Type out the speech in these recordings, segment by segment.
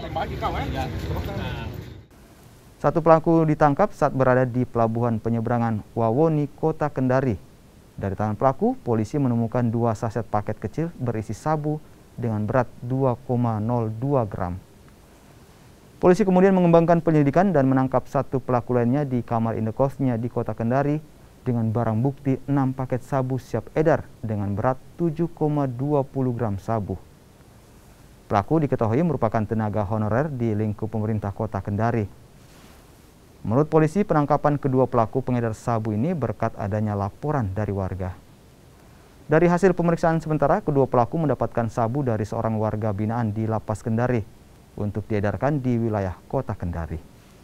Satu pelaku ditangkap saat berada di pelabuhan penyeberangan Wawoni, Kota Kendari. Dari tangan pelaku, polisi menemukan 2 saset paket kecil berisi sabu dengan berat 2,02 gram. Polisi kemudian mengembangkan penyelidikan dan menangkap satu pelaku lainnya di kamar indekosnya di Kota Kendari dengan barang bukti 6 paket sabu siap edar dengan berat 7,20 gram sabu. Pelaku diketahui merupakan tenaga honorer di lingkup pemerintah Kota Kendari. Menurut polisi, penangkapan kedua pelaku pengedar sabu ini berkat adanya laporan dari warga. Dari hasil pemeriksaan sementara, kedua pelaku mendapatkan sabu dari seorang warga binaan di Lapas Kendari untuk diedarkan di wilayah Kota Kendari.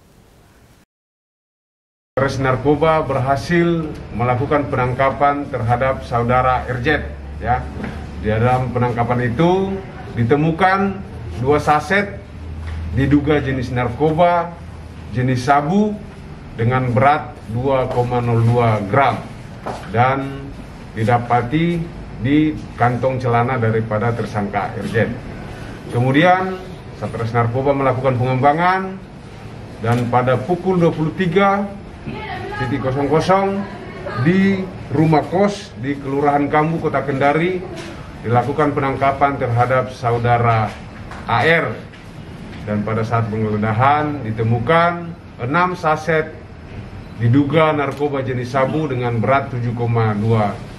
Polres Narkoba berhasil melakukan penangkapan terhadap saudara RZ. Ya, di dalam penangkapan itu ditemukan 2 saset diduga jenis narkoba jenis sabu dengan berat 2,02 gram dan didapati di kantong celana daripada tersangka RZ. Kemudian Satres Narkoba melakukan pengembangan dan pada pukul 23.00 di rumah kos di Kelurahan Kambu, Kota Kendari dilakukan penangkapan terhadap saudara AR. Dan pada saat penggeledahan ditemukan 6 saset diduga narkoba jenis sabu dengan berat 7,2